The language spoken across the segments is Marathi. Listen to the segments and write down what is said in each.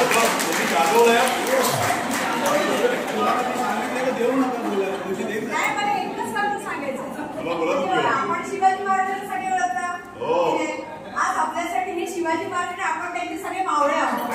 आपण शिवाजी महाराजांसाठी ओळखता आज आपल्यासाठी हे शिवाजी महाराज आपण त्यांचे सगळे मावळे आहोत.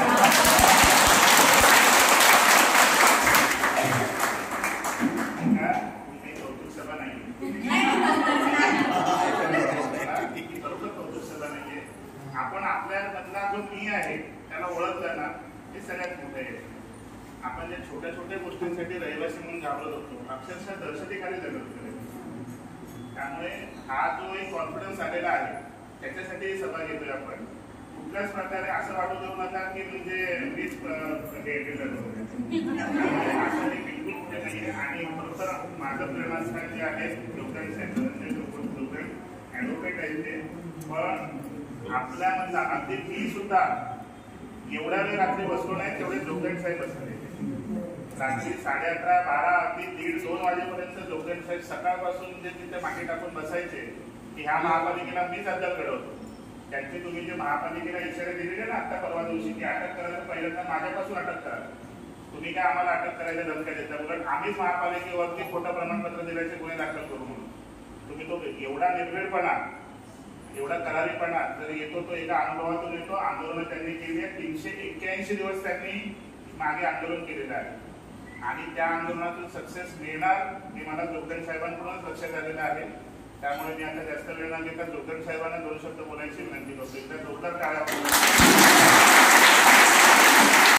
आपण आपल्यामधला जो मी आहे त्याला ओळखलं ना हे सगळ्यात मोठं आहे. आपण जे छोट्या छोट्या गोष्टींसाठी रहिवासी म्हणून घाबरत होतो अक्षरशः दहशतीखाली जगत होतो. त्यामुळे हा जो एक कॉन्फिडन्स आलेला आहे त्याच्यासाठी सभा घेतोय आपण. कुठल्याच प्रकारे असं वाटू देऊ नका की म्हणजे मीच हे केलं असं बिलकुल कुठे नाही. आणि खरोखर माझं प्रेरणास्थान जे आहे लोकांनी साहेब ॲडव्होकेट आहे ते पण आपल्यामधला अगदी मी सुद्धा एवढ्या वेळ रात्री बसलो नाही तेवढे जोगदंड साहेब बसले. रात्री 11:30, 12 अगदी 1:30-2 वाजेपर्यंत जोगदंड साहेब सकाळपासून जे तिथे मागे टाकून बसायचे की ह्या महापालिकेला मीच अद्दल घडवतो. त्यांची तुम्ही जे महापालिकेला इशारे दिलेले ना आता परवा दिवशी की अटक करायला पहिल्यांदा माझ्यापासून अटक करा. तुम्ही काय आम्हाला अटक करायला धमक्या देता उलट आम्हीच महापालिकेवरती खोटं प्रमाणपत्र दिल्याचे गुन्हे दाखल करू म्हणून. तुम्ही तो एवढा निर्भीडपणा एवढा करारीपणा जर येतो तो एका अनुभवातून येतो. आंदोलन त्यांनी केली आहे 381 दिवस त्यांनी मागे आंदोलन केलेलं आहे आणि त्या आंदोलनातून सक्सेस मिळणार हे मला जोगदंड साहेबांकडूनच लक्षात आलेलं आहे. त्यामुळे मी आता जास्त वेळ न घेता जोगदंड साहेबांना 2 शब्द बोलायची विनंती करतो. एकदा जोरदार टाळ्या.